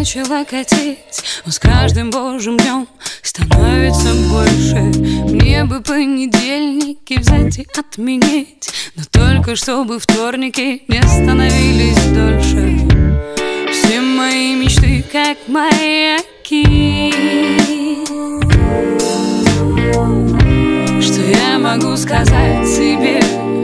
начала катить, но с каждым божьим днем становится больше. Мне бы понедельники взять и отменить, но только чтобы вторники не становились дольше. Все мои мечты как маяки. Что я могу сказать себе?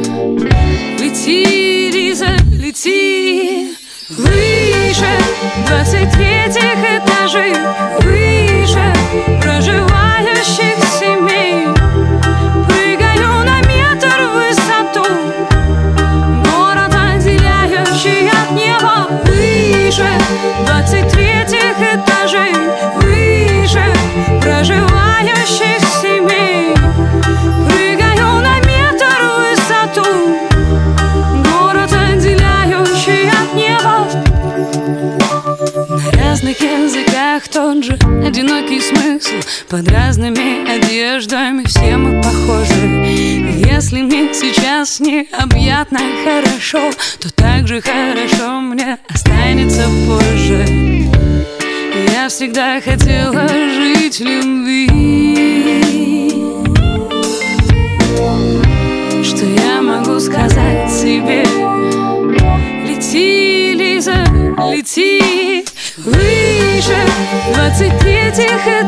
Лети, Лиза, лети выше 23-х этажей, выше проживающих семей. Прыгаю на метр в высоту, город, отделяющий от неба. Выше 23-х этажей, выше проживающих семей. Прыгаю на метр в высоту, город, отделяющий от неба. На разных языках тот же одинокий смысл, под разными одеждами все мы похожи. Если мне сейчас необъятно хорошо, то так же хорошо мне останется позже. Я всегда хотела жить в любви. Что я могу сказать себе? Лети, Лиза, лети выше 23-х